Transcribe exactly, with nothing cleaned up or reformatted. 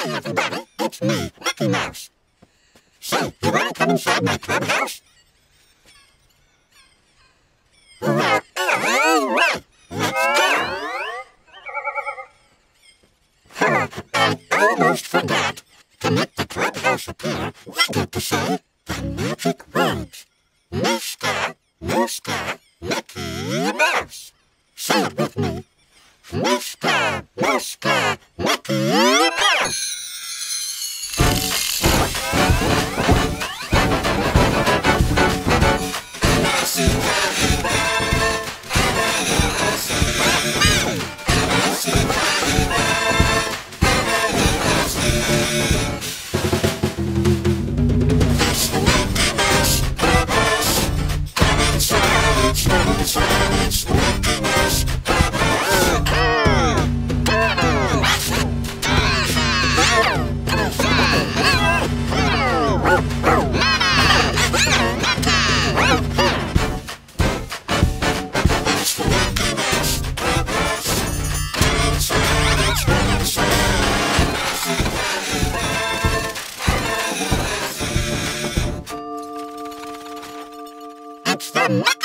Hi everybody, it's me, Mickey Mouse. So, you wanna come inside my clubhouse? Well, alright, let's go! Oh, I almost forgot. To make the clubhouse appear, we get to say the magic words. Mister, Mister Mickey Mouse. Say it with me. Mister, Mister Mickey Mouse. It's the